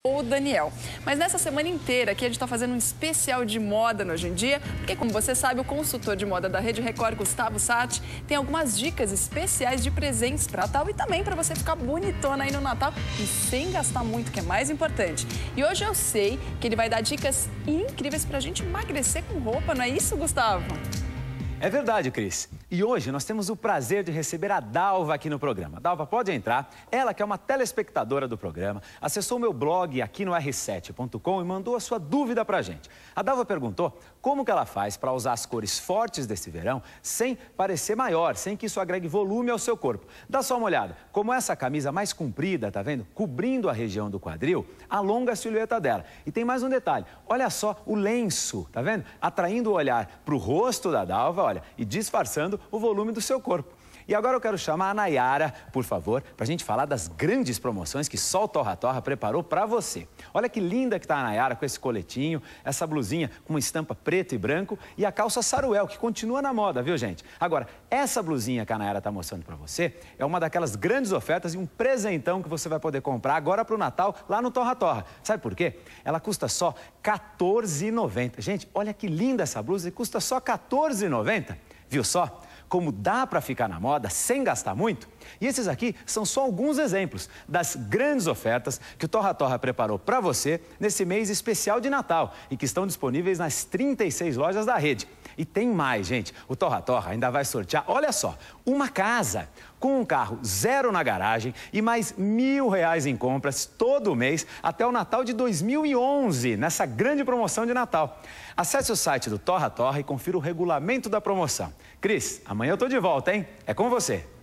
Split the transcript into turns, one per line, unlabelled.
O Daniel. Mas nessa semana inteira aqui a gente está fazendo um especial de moda no Hoje em Dia, porque como você sabe, o consultor de moda da Rede Record, Gustavo Satti, tem algumas dicas especiais de presentes para Natal e também para você ficar bonitona aí no Natal e sem gastar muito, que é mais importante. E hoje eu sei que ele vai dar dicas incríveis para a gente emagrecer com roupa, não é isso, Gustavo?
É verdade, Cris. E hoje nós temos o prazer de receber a Dalva aqui no programa. Dalva, pode entrar. Ela, que é uma telespectadora do programa, acessou o meu blog aqui no r7.com e mandou a sua dúvida pra gente. A Dalva perguntou como que ela faz para usar as cores fortes desse verão sem parecer maior, sem que isso agregue volume ao seu corpo. Dá só uma olhada. Como essa camisa mais comprida, tá vendo? Cobrindo a região do quadril, alonga a silhueta dela. E tem mais um detalhe. Olha só o lenço, tá vendo? Atraindo o olhar pro rosto da Dalva, olha, e disfarçando o volume do seu corpo. E agora eu quero chamar a Nayara, por favor, para a gente falar das grandes promoções que só o Torra Torra preparou para você. Olha que linda que tá a Nayara com esse coletinho, essa blusinha com uma estampa preto e branco e a calça saruel, que continua na moda, viu, gente? Agora, essa blusinha que a Nayara tá mostrando para você é uma daquelas grandes ofertas e um presentão que você vai poder comprar agora para o Natal lá no Torra Torra. Sabe por quê? Ela custa só R$ 14,90. Gente, olha que linda essa blusa e custa só R$ 14,90. Viu só? Como dá para ficar na moda sem gastar muito? E esses aqui são só alguns exemplos das grandes ofertas que o Torra Torra preparou para você nesse mês especial de Natal e que estão disponíveis nas 36 lojas da rede. E tem mais, gente. O Torra Torra ainda vai sortear, olha só, uma casa com um carro zero na garagem e mais R$ 1.000 em compras todo mês até o Natal de 2011, nessa grande promoção de Natal. Acesse o site do Torra Torra e confira o regulamento da promoção. Cris, amanhã eu tô de volta, hein? É com você.